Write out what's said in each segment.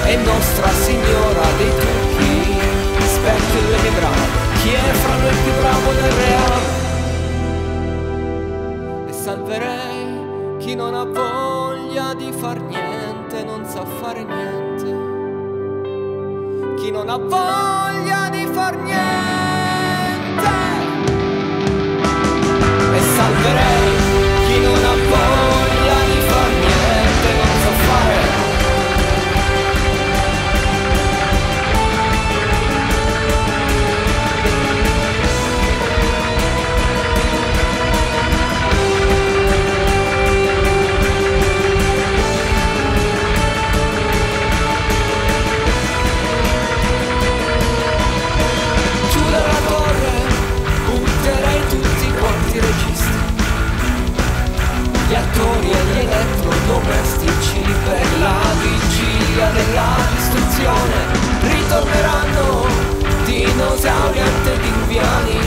è Nostra Signora dei trucchi, specchio delle mie brave, chi è fra noi più bravo del reale? E salverei chi non ha voglia di far niente, non sa fare niente, chi non ha voglia di far niente. E salverei chi non ha voglia di far niente, non sa fare. Giù dalla torre butterei tutti quanti i registi, gli attori e gli elettrodomestici per la vigilia della distruzione. Ritorneranno dinosauri antediluviani,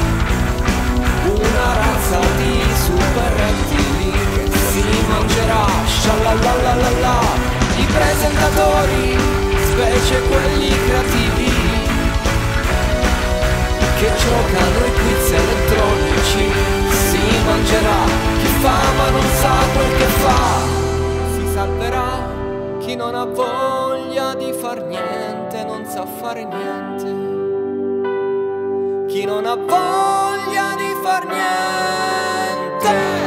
una razza di super rettili che si mangerà scialalalalalà i presentatori, specie quelli creativi che giocano i quiz elettronici. Si mangerà chi fa ma non sa quel che fa. Si salverà chi non ha voglia di far niente, non sa fare niente, chi non ha voglia di far niente.